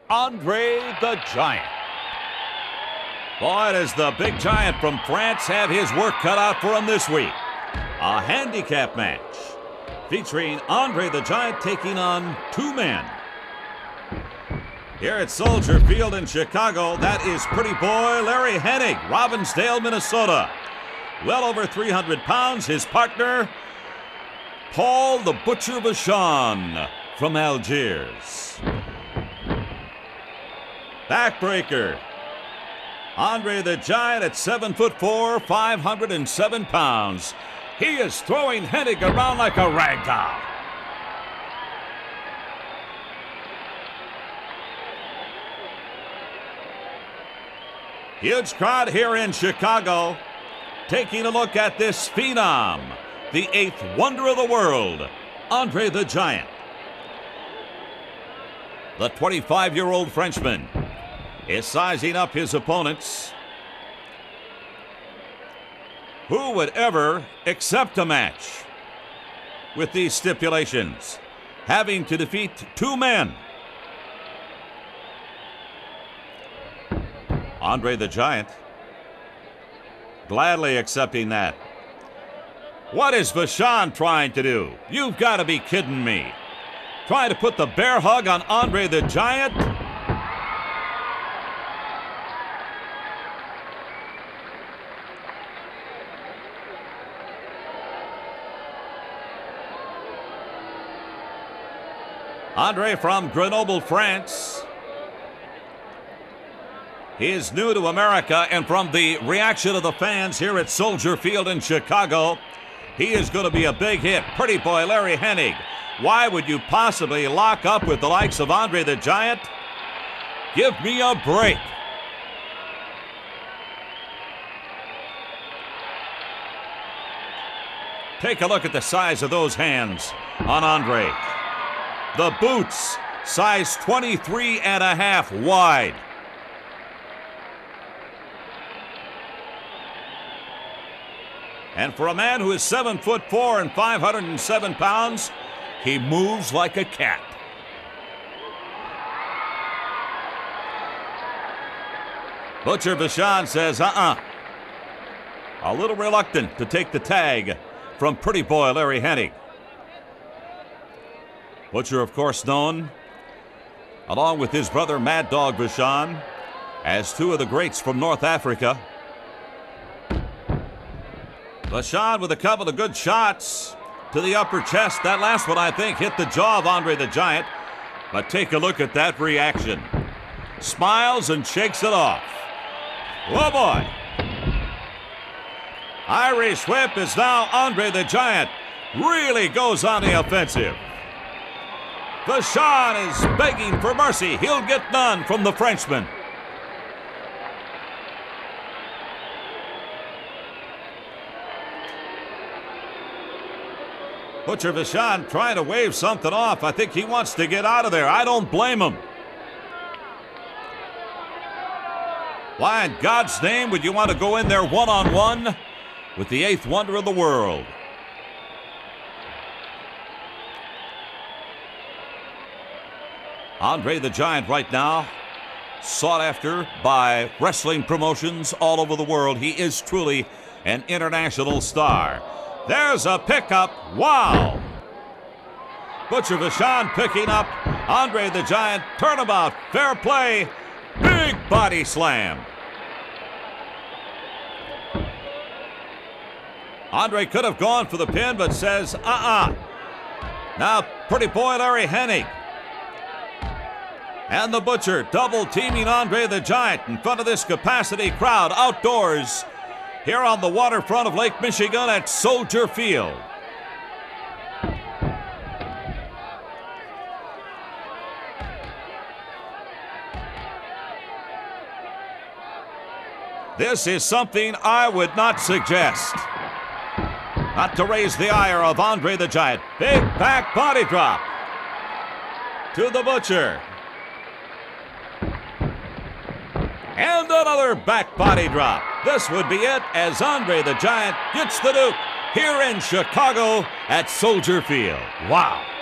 Andre the Giant. Boy, does the big giant from France have his work cut out for him this week. A handicap match featuring Andre the Giant taking on two men. Here at Soldier Field in Chicago, that is pretty boy Larry Hennig, Robbinsdale, Minnesota. Well over 300 pounds. His partner, Paul the Butcher Vachon from Algiers. Backbreaker. Andre the Giant at 7'4", 507 pounds. He is throwing Hennig around like a rag doll. Huge crowd here in Chicago taking a look at this phenom, the eighth wonder of the world, Andre the Giant. The 25-year-old Frenchman is sizing up his opponents. Who would ever accept a match with these stipulations, having to defeat two men? Andre the Giant gladly accepting that. What is Vachon trying to do? You've got to be kidding me. Trying to put the bear hug on Andre the Giant? Andre from Grenoble, France. He is new to America, and from the reaction of the fans here at Soldier Field in Chicago, he is going to be a big hit. Pretty boy Larry Hennig. Why would you possibly lock up with the likes of Andre the Giant? Give me a break. Take a look at the size of those hands on Andre. The boots, size 23.5 wide. And for a man who is 7'4" and 507 pounds, he moves like a cat. Butcher Vachon says, A little reluctant to take the tag from pretty boy Larry Hennig. Butcher, of course, known, along with his brother Mad Dog Vachon, as two of the greats from North Africa. Vachon with a couple of good shots to the upper chest. That last one, I think, hit the jaw of Andre the Giant. But take a look at that reaction. Smiles and shakes it off. Oh, boy. Irish whip is now Andre the Giant. Really goes on the offensive. Vachon is begging for mercy. He'll get none from the Frenchman. Butcher Vachon trying to wave something off. I think he wants to get out of there. I don't blame him. Why in God's name would you want to go in there one-on-one with the eighth wonder of the world? Andre the Giant right now, sought after by wrestling promotions all over the world. He is truly an international star. There's a pickup. Wow. Butcher Vachon picking up Andre the Giant. Turnabout. Fair play. Big body slam. Andre could have gone for the pin, but says, Now, pretty boy Larry Hennig and the Butcher double teaming Andre the Giant in front of this capacity crowd outdoors here on the waterfront of Lake Michigan at Soldier Field. This is something I would not suggest. Not to raise the ire of Andre the Giant. Big back body drop to the Butcher. And another back body drop. This would be it as Andre the Giant gets the Duke here in Chicago at Soldier Field. Wow.